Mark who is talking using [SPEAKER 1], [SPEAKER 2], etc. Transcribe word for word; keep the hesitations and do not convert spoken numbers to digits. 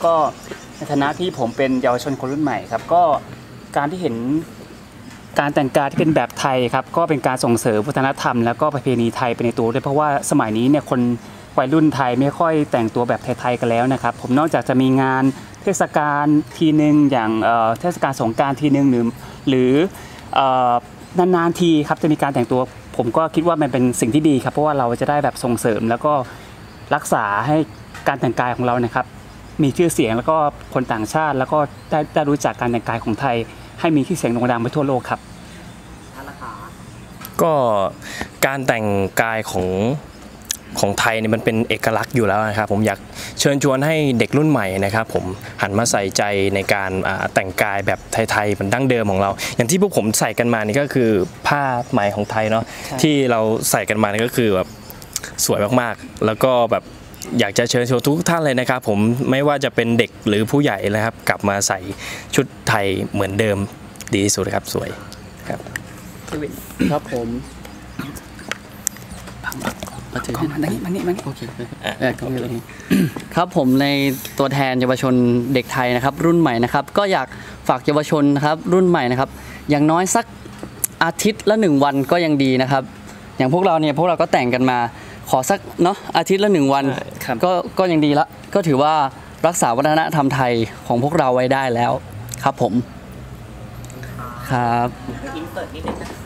[SPEAKER 1] ก็ในฐานะที่ผมเป็นเยาวชนคนรุ่นใหม่ครับก็การที่เห็นการแต่งกายที่เป็นแบบไทยครับก็เป็นการส่งเสริมวัฒนธรรมแล้วก็ประเพณีไทยไปในตัวด้วยเพราะว่าสมัยนี้เนี่ยคนวัยรุ่นไทยไม่ค่อยแต่งตัวแบบไทยๆกันแล้วนะครับผมนอกจากจะมีงานเทศกาลทีนึงอย่างเทศกาลสงกรานต์ทีนึงหรือหรือนานๆทีครับจะมีการแต่งตัวผมก็คิดว่ามันเป็นสิ่งที่ดีครับเพราะว่าเราจะได้แบบส่งเสริมแล้วก็รักษาให้การแต่งกายของเรานะครับมีชื่อเสียงแล้วก็คนต่างชาติแล้วก็ได้ได้รู้จักการแต่งกายของไทยให้มีชื่อเสียงโด่งดังไปทั่วโลกครับ
[SPEAKER 2] ก็การแต่งกายของของไทยเนี่ยมันเป็นเอกลักษณ์อยู่แล้วนะครับผมอยากเชิญชวนให้เด็กรุ่นใหม่นะครับผมหันมาใส่ใจในการแต่งกายแบบไทยๆเป็นดั้งเดิมของเราอย่างที่พวกผมใส่กันมานี่ก็คือผ้าไหมของไทยเนาะที่เราใส่กันมานี่ก็คือแบบสวยมากๆแล้วก็แบบอยากจะเชิญชวนทุกท่านเลยนะครับผมไม่ว่าจะเป็นเด็กหรือผู้ใหญ่นะครับกลับมาใส่ชุดไทยเหมือนเดิมดีที่สุดครับสวยครับ
[SPEAKER 1] ครับผมมาถึงมันนี่มันนี่มันนี่โอเค
[SPEAKER 3] ครับผมในตัวแทนเยาวชนเด็กไทยนะครับรุ่นใหม่นะครับก็อยากฝากเยาวชนนะครับรุ่นใหม่นะครับอย่างน้อยสักอาทิตย์ละหนึ่งวันก็ยังดีนะครับอย่างพวกเราเนี่ยพวกเราก็แต่งกันมาขอสักเนาะอาทิตย์ละหนึ่งวันก็ก็ยังดีละก็ถือว่ารักษาวัฒนธรรมไทยของพวกเราไว้ได้แล้วครับผมครับอินเสิร์ตนิดนึง